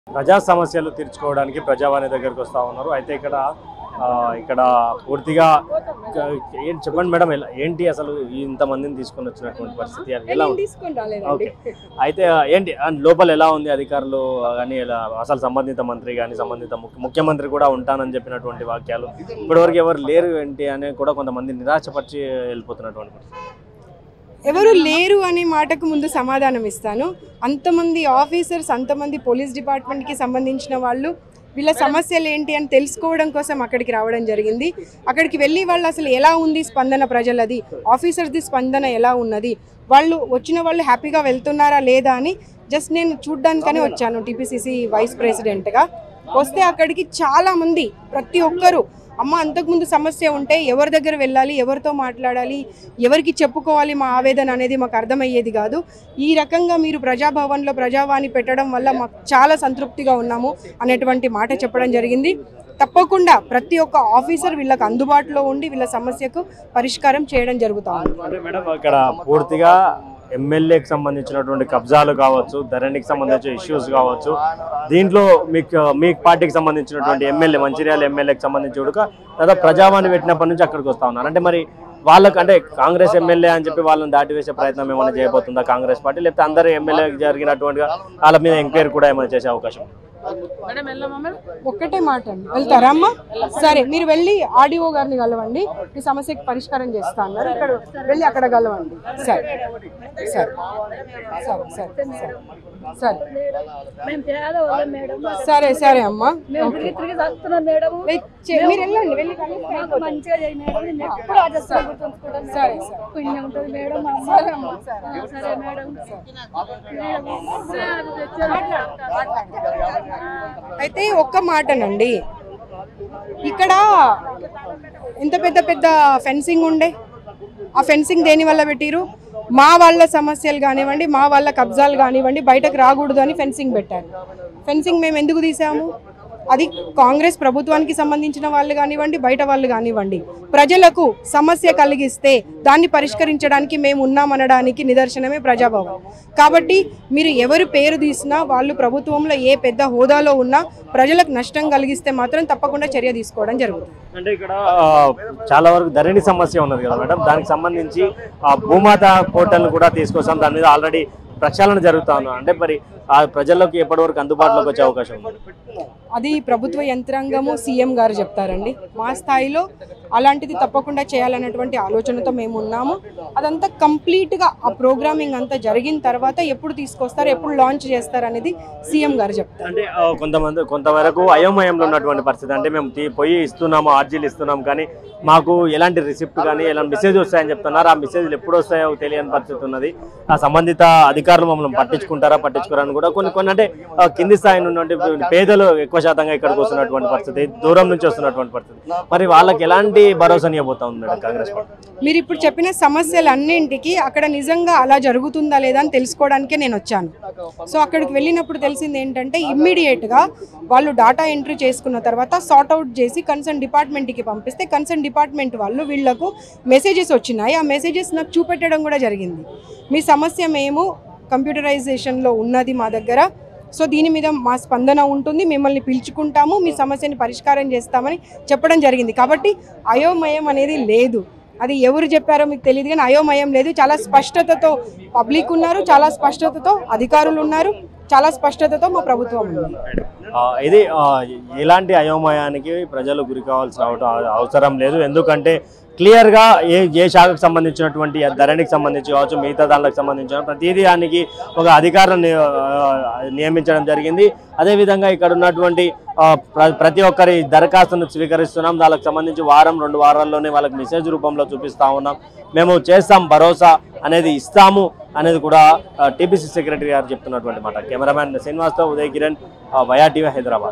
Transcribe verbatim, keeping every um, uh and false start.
ప్రజా సమస్యలు తీర్చుకోవడానికి ప్రజావాణి దగ్గరికి వస్తూ ఉన్నారు. అయితే ఇక్కడ ఇక్కడ పూర్తిగా ఏంటి చెప్పండి మేడం, ఏంటి అసలు ఇంతమందిని తీసుకొని వచ్చినటువంటి పరిస్థితి ఎలా ఉంది? ఓకే, అయితే ఏంటి లోపల ఎలా ఉంది? అధికారులు కానీ అసలు సంబంధిత మంత్రి కానీ సంబంధిత ముఖ్యమంత్రి కూడా ఉంటానని చెప్పినటువంటి వాక్యాలు ఇప్పటివరకు ఎవరు లేరు ఏంటి అని కూడా కొంతమంది నిరాశపరిచి వెళ్ళిపోతున్నటువంటి పరిస్థితి. ఎవరు లేరు అనే మాటకు ముందు సమాధానం ఇస్తాను. అంతమంది ఆఫీసర్స్, అంతమంది పోలీస్ డిపార్ట్మెంట్కి సంబంధించిన వాళ్ళు వీళ్ళ సమస్యలు ఏంటి అని తెలుసుకోవడం కోసం అక్కడికి రావడం జరిగింది. అక్కడికి వెళ్ళి వాళ్ళు అసలు ఎలా ఉంది స్పందన, ప్రజలది, ఆఫీసర్స్ది స్పందన ఎలా ఉన్నది, వాళ్ళు వచ్చిన వాళ్ళు హ్యాపీగా వెళ్తున్నారా లేదా అని జస్ట్ నేను చూడ్డానికనే వచ్చాను టీపీసీసీ వైస్ ప్రెసిడెంట్గా. వస్తే అక్కడికి చాలామంది, ప్రతి ఒక్కరూ అమ్మ అంతకుముందు సమస్య ఉంటే ఎవరి దగ్గర వెళ్ళాలి, ఎవరితో మాట్లాడాలి, ఎవరికి చెప్పుకోవాలి మా ఆవేదన అనేది మాకు అర్థమయ్యేది కాదు. ఈ రకంగా మీరు ప్రజాభవన్లో ప్రజావాణి పెట్టడం వల్ల మాకు చాలా సంతృప్తిగా ఉన్నాము అనేటువంటి మాట చెప్పడం జరిగింది. తప్పకుండా ప్రతి ఒక్క ఆఫీసర్ వీళ్ళకి అందుబాటులో ఉండి వీళ్ళ సమస్యకు పరిష్కారం చేయడం జరుగుతుంది. అంటే మేడం ఇక్కడ పూర్తిగా ఎమ్మెల్యేకి సంబంధించినటువంటి కబ్జాలు కావచ్చు, ధరణికి సంబంధించిన ఇష్యూస్ కావచ్చు, దీంట్లో మీకు మీ పార్టీకి సంబంధించినటువంటి ఎమ్మెల్యే మంచిర్యాల ఎమ్మెల్యేకి సంబంధించి కూడా దాదాపు ప్రజావాణి పెట్టినప్పటి నుంచి అక్కడికి వస్తూ ఉన్నారు. అంటే మరి వాళ్ళకి అంటే కాంగ్రెస్ ఎమ్మెల్యే అని చెప్పి వాళ్ళని దాటివేసే ప్రయత్నం ఏమైనా చేయబోతుందా కాంగ్రెస్ పార్టీ, లేకపోతే అందరూ ఎమ్మెల్యేకి జరిగినటువంటి వాళ్ళ మీద ఎంక్వైరీ కూడా ఏమైనా చేసే అవకాశం? ఒక్కటే మాట అండి, వెళ్తారా అమ్మా? సరే, మీరు వెళ్ళి ఆర్డీఓ గారిని కలవండి, ఈ సమస్యకి పరిష్కారం చేస్తా అన్నారు. ఇక్కడ వెళ్ళి అక్కడ కలవండి. సరే సరే సరే సరే సరే సరే అమ్మా, మీరు వెళ్ళండి, వెళ్ళి సరే అయితే ఒక్క మాటనండి, ఇక్కడ ఎంత పెద్ద పెద్ద ఫెన్సింగ్ ఉండే, ఆ ఫెన్సింగ్ దేని వల్ల పెట్టిరు? మా వాళ్ళ సమస్యలు కానివ్వండి, మా వాళ్ళ కబ్జాలు కానివ్వండి బయటకు రాకూడదు అని ఫెన్సింగ్ పెట్టారు. ఫెన్సింగ్ మేము ఎందుకు తీసాము? అది కాంగ్రెస్ ప్రభుత్వానికి సంబంధించిన వాళ్ళు కానివ్వండి, బయట వాళ్ళు కానివ్వండి, ప్రజలకు సమస్య కలిగిస్తే దాన్ని పరిష్కరించడానికి మేము ఉన్నామనడానికి నిదర్శనమే ప్రజాభవన్. కాబట్టి మీరు ఎవరి పేరు తీసినా, వాళ్ళు ప్రభుత్వంలో ఏ పెద్ద హోదాలో ఉన్నా ప్రజలకు నష్టం కలిగిస్తే మాత్రం తప్పకుండా చర్య తీసుకోవడం జరుగుతుంది. అంటే ఇక్కడ చాలా వరకు ధరణి సమస్య ఉన్నది కదా మేడం, దానికి సంబంధించి భూమాత పోర్టల్ కూడా తీసుకొస్తాం, దాని మీద ఆల్రెడీ ప్రక్షాళన జరుగుతా ఉన్నా. అంటే మరి ఆ ప్రజల్లోకి ఎప్పటి వరకు అందుబాటులోకి వచ్చే అవకాశం ఉంది? అది ప్రభుత్వ యంత్రాంగము, సీఎం గారు చెప్తారండి. మా స్థాయిలో అలాంటిది తప్పకుండా చేయాలన్నటువంటి ఆలోచనతో మేము ఉన్నాము. అదంతా కంప్లీట్గా ఆ ప్రోగ్రామింగ్ అంతా జరిగిన తర్వాత ఎప్పుడు తీసుకొస్తారు, ఎప్పుడు లాంచ్ చేస్తారు అనేది సీఎం గారు చెప్తారు. అంటే కొంతమంది కొంతవరకు అయోమయంలో ఉన్నటువంటి పరిస్థితి, అంటే మేము పోయి ఇస్తున్నాము, ఆర్జీలు ఇస్తున్నాం, కానీ మాకు ఎలాంటి రిసిప్ట్ కానీ ఎలాంటి మెసేజ్ వస్తాయని చెప్తున్నారు. ఆ మెసేజ్లు ఎప్పుడు వస్తాయో తెలియని పరిస్థితి ఉన్నది. ఆ సంబంధిత అధికారులు మమ్మల్ని పట్టించుకుంటారా పట్టించుకోరని కూడా కొన్ని కొన్ని అంటే కింది స్థాయి ఉన్నటువంటి పేదలు ఎక్కువ శాతంగా ఇక్కడికి వస్తున్నటువంటి పరిస్థితి, దూరం నుంచి వస్తున్నటువంటి పరిస్థితి, మరి వాళ్ళకి ఎలాంటి భరోసాని ఇవ్వబోతా ఉంది మేడం కాంగ్రెస్ పార్టీ? మీరు ఇప్పుడు చెప్పిన సమస్యలన్నింటికి అక్కడ నిజంగా అలా జరుగుతుందా లేదా అని తెలుసుకోవడానికే నేను వచ్చాను. సో అక్కడికి వెళ్ళినప్పుడు తెలిసింది ఏంటంటే ఇమ్మీడియట్గా వాళ్ళు డాటా ఎంట్రీ చేసుకున్న తర్వాత సార్ట్అవుట్ చేసి కన్సర్న్ డిపార్ట్మెంట్కి పంపిస్తే కన్సర్న్ డిపార్ట్మెంట్ వాళ్ళు వీళ్లకు మెసేజెస్ వచ్చినాయి. ఆ మెసేజెస్ నాకు చూపెట్టడం కూడా జరిగింది. మీ సమస్య మేము కంప్యూటరైజేషన్లో ఉన్నది మా దగ్గర, సో దీని మీద మా స్పందన ఉంటుంది, మిమ్మల్ని పిలుచుకుంటాము, మీ సమస్యని పరిష్కారం చేస్తామని చెప్పడం జరిగింది. కాబట్టి అయోమయం అనేది లేదు. అది ఎవరు చెప్పారో మీకు తెలియదు, కానీ అయోమయం లేదు. చాలా స్పష్టతతో పబ్లిక్ ఉన్నారు, చాలా స్పష్టతతో అధికారులు ఉన్నారు, చాలా స్పష్టతతో మా ప్రభుత్వం ఉంది. ఇది ఎలాంటి అయోమయానికి ప్రజలు గురి కావాల్సిన అవసరం లేదు. ఎందుకంటే క్లియర్గా ఏ ఏ శాఖకు సంబంధించినటువంటి ధరణికి సంబంధించి కావచ్చు, మిగతా దానికి సంబంధించిన ప్రతిదీ దానికి ఒక అధికారులను నియమించడం జరిగింది. అదేవిధంగా ఇక్కడ ఉన్నటువంటి ప్రతి ఒక్కరి దరఖాస్తును స్వీకరిస్తున్నాం. దానికి సంబంధించి వారం రెండు వారాల్లోనే వాళ్ళకి మెసేజ్ రూపంలో చూపిస్తూ ఉన్నాం. మేము చేస్తాం, భరోసా అనేది ఇస్తాము అనేది కూడా టీపీసీ సెక్రటరీ గారు చెప్తున్నటువంటి మాట. కెమెరామ్యాన్ శ్రీనివాస్తో ఉదయ్ కిరణ్, వయా టీవీ, హైదరాబాద్.